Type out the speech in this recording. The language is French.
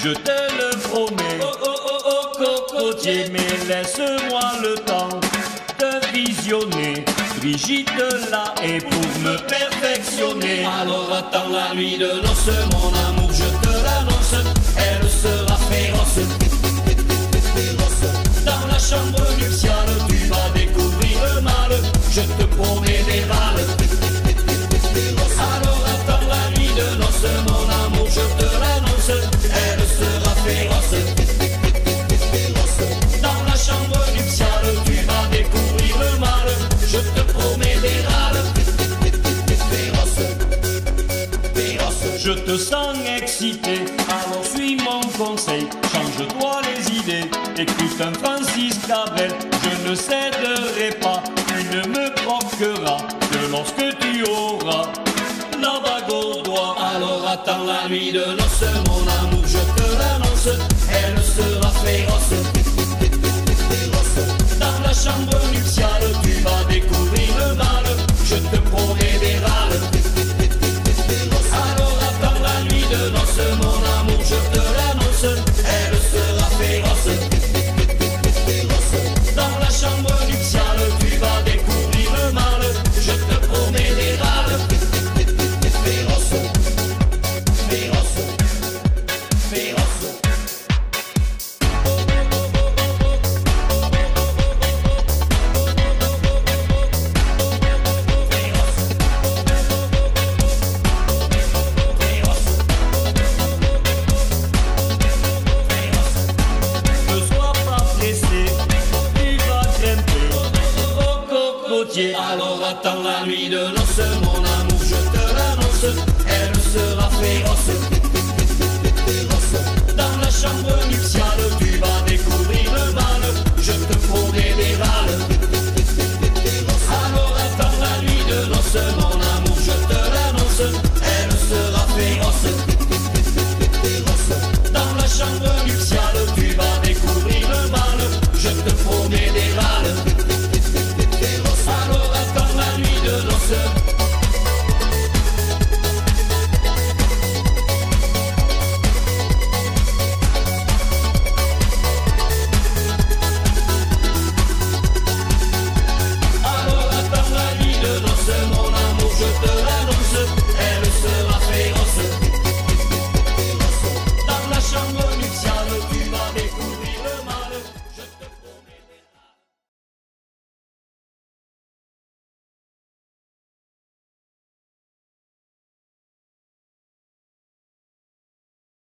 je te le promets. Oh oh oh oh cocotier, mais laisse-moi le temps de visionner. Brigitte là est pour me perfectionner. Alors attends la nuit de noces, mon amour, je te l'annonce, elle sera féroce. Dans la chambre nuptiale, tu vas découvrir le mal, je te promets des râles. Alors attends la nuit de noces, mon amour, je te l'annonce, elle sera féroce. Dans la chambre nuptiale, tu vas découvrir le mal, je te promets des râles. Féroce, féroce. Je te sens excité, alors suis mon conseil, change-toi les idées, écoute un Francis Cabrel, je ne céderai pas, tu ne me croqueras que lorsque tu auras la bague au doigt. Alors attends la nuit de noces, mon amour, je te l'annonce, elle sera féroce. Dans la chambre nuptiale, tu vas découvrir le mal, je te promets des râles. Alors attends la nuit de noces, mon amour, je te l'annonce, elle sera féroce. Dans la chambre nuptiale, tu vas découvrir le mal, je te promets des râles. Féroce, féroce, féroce. Alors attends la nuit de noces, mon amour, je te l'annonce, elle sera féroce.